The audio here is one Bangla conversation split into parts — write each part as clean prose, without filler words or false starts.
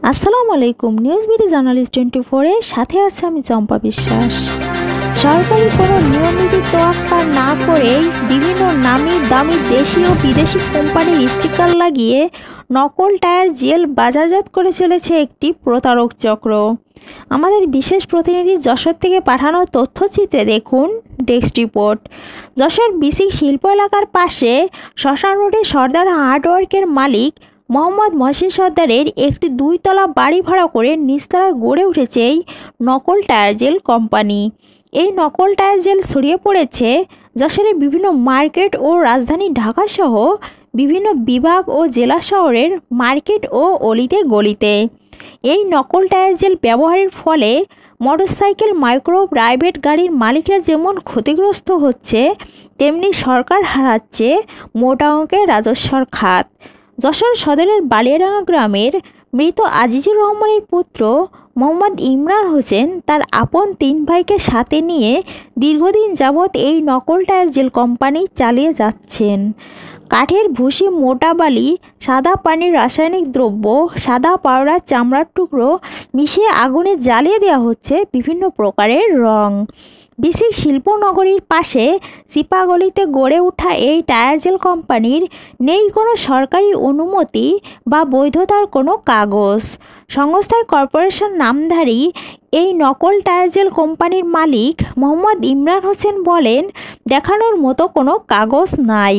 আসসালামু আলাইকুম। নিউজ বিডি জার্নালিস্ট 24 এর সাথে আছে আমি চম্পা বিশ্বাস। সরকারি কোনো নিয়মনীতি তোয়াক্কা না করেই বিভিন্ন নামি দামি দেশি ও বিদেশি কোম্পানির স্টিকার লাগিয়ে নকল টায়ার জেল বাজারজাত করে চলেছে একটি প্রতারক চক্র। আমাদের বিশেষ প্রতিনিধি যশোর থেকে পাঠানো তথ্যচিত্রে দেখুন ডেস্ক রিপোর্ট। যশোর বিসিক শিল্প এলাকার পাশে শ্মশান রোডে সর্দার হার্ডওয়ার্কের মালিক মোহাম্মদ মহসিন সর্দারের একটি 2 তলা বাড়ি ভাড়া করে নিচতলায় গড়ে উঠেছে এই নকল টায়ার জেল কোম্পানি। এই নকল টায়ার জেল ছড়িয়ে পড়েছে যশোরের বিভিন্ন মার্কেট ও রাজধানী ঢাকাসহ বিভিন্ন বিভাগ ও জেলা শহরের মার্কেট ও অলিতে গলিতে। এই নকল টায়ার জেল ব্যবহারের ফলে মোটরসাইকেল মাইক্রো প্রাইভেট গাড়ির মালিকরা যেমন ক্ষতিগ্রস্ত হচ্ছে, তেমনি সরকার হারাচ্ছে মোটা অঙ্কের রাজস্বর খাত। যশোর সদরের বালিয়াডাঙ্গা গ্রামের মৃত আজিজুর রহমানের পুত্র মোহাম্মদ ইমরান হোসেন তার আপন 3 ভাইকে সাথে নিয়ে দীর্ঘদিন যাবৎ এই নকল টায়ার জেল কোম্পানি চালিয়ে যাচ্ছেন। কাঠের ভুসি, মোটা বালি, সাদা পানির রাসায়নিক দ্রব্য, সাদা পাউডার, চামড়ার টুকরো মিশিয়ে আগুনে জ্বালিয়ে দেওয়া হচ্ছে বিভিন্ন প্রকারের রং। বিসিক শিল্পনগরীর পাশে চিপাগলিতে গড়ে ওঠা এই টায়ার জেল কোম্পানির নেই কোনো সরকারি অনুমতি বা বৈধতার কোনো কাগজ। সংস্থায় কর্পোরেশন নামধারী এই নকল টায়ার জেল কোম্পানির মালিক মোহাম্মদ ইমরান হোসেন বলেন, দেখানোর মতো কোনো কাগজ নাই।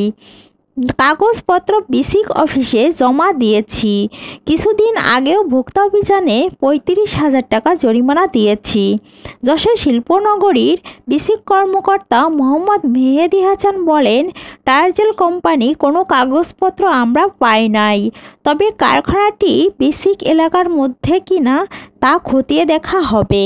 কাগজপত্র বিসিক অফিসে জমা দিয়েছি। কিছুদিন আগেও ভোক্তা অভিযানে 35,000 টাকা জরিমানা দিয়েছি। যশোর শিল্পনগরীর বিসিক কর্মকর্তা মোহাম্মদ মেহেদি হাসান বলেন, টায়ার জেল কোম্পানি কোনো কাগজপত্র আমরা পাই নাই, তবে কারখানাটি বিসিক এলাকার মধ্যে কিনা তা খতিয়ে দেখা হবে।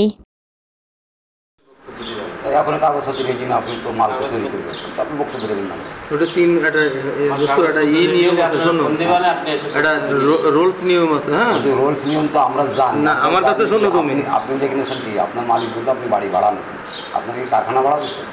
এখন কাগজপত্র রেডি না, আপনি তো মাল তৈরি করে দিচ্ছেন, আপনি বক্তব্য দেবেন না। ওটা একটা নিয়ম আছে, শোনো, একটা রোলস নিয়ম আছে। হ্যাঁ, রোলস নিয়ম তো আমরা জানি না। আমার কাছে শোনো, তুমি আপনি দেখে নিয়েছেন কি আপনার মালিক বলতে আপনি বাড়ি ভাড়া নিয়েছেন, আপনার কি কারখানা ভাড়া দিচ্ছেন?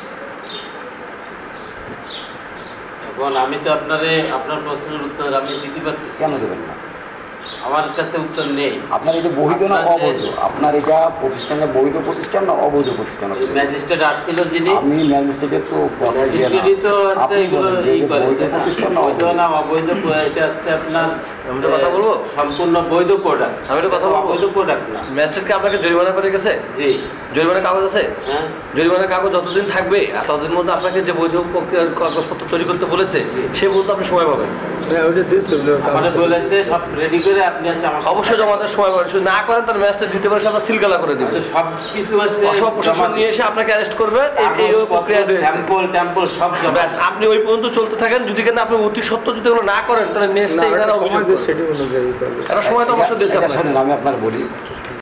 এখন আমি তো আপনার প্রশ্নের উত্তর আমি দিতে পারতেছি। কেন দেবেন না? আমার কাছে উত্তর নেই। আপনার এটা বৈধ না অবৈধ? আপনার এটা প্রতিষ্ঠানটা বৈধ প্রতিষ্ঠান না অবৈধ প্রতিষ্ঠান? ম্যাজিস্ট্রেট আসছিল যিনি, আমি ম্যাজিস্ট্রেটের তো ম্যাজিস্ট্রেটই তো আছে এগুলো বৈধ প্রতিষ্ঠান না বৈধ না অবৈধ। এটা আছে আপনার, আমরা কথা বলবো সম্পূর্ণ বৈধ প্রোডাক্ট। আমি কথা বলবো বৈধ প্রোডাক্ট না। ম্যাজিস্ট্রেটকে আপনাকে জরিমানা করে গেছে? জি। জরিমানার কাগজ আছে? হ্যাঁ। জরিমানার কাগজ যতদিন থাকবে আর ততদিন মধ্যে আপনাকে যে বৈধ কাগজপত্র তৈরি করতে বলেছে সে বলতে আপনি সময় পাবেন। আমাদের বলেছে সব রেডি করে আপনি আছে আমার অবশ্যই জমা দেওয়ার সময় পাবেন। শুধু না করেন তার ম্যাজিস্ট্রেট দিতে পারে, আপনার সিলগালা করে দিবে। সব কিছু আছে, সব প্রশাসন নিয়ে এসে আপনাকে অ্যারেস্ট করবে। এই প্রক্রিয়া স্যাম্পল সব জমা। আপনি ওই পর্যন্ত চলতে থাকেন। যদি কেন আপনি অতি সত্য যদি এগুলো না করেন তাহলে নেক্সট টাইম অভিযোগ সময় তো অবশ্যই দিয়েছে। শুনুন, আমি আপনার বলি,